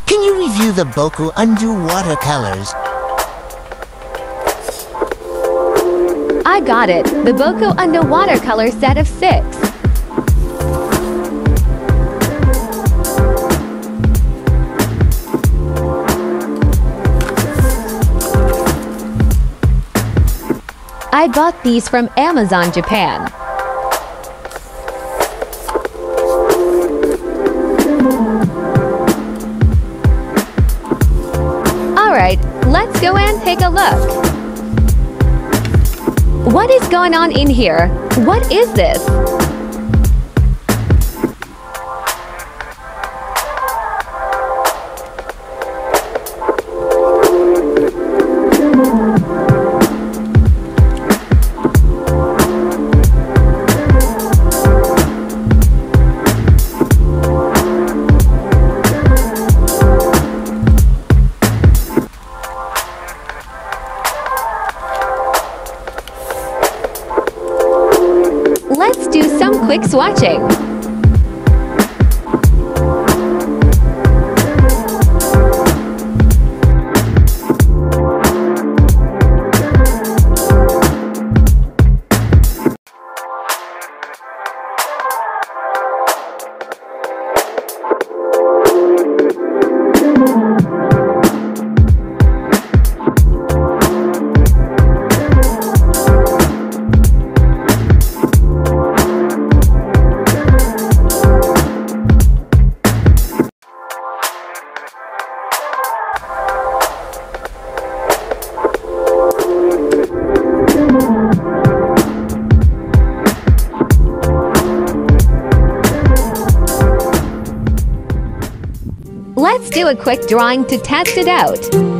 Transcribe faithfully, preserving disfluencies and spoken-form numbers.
Can you review the Boku Undo watercolors? I got it. The Boku Undo watercolor set of six. I bought these from Amazon Japan. Alright, let's go and take a look. What is going on in here? What is this? Let's do some quick swatching. Let's do a quick drawing to test it out.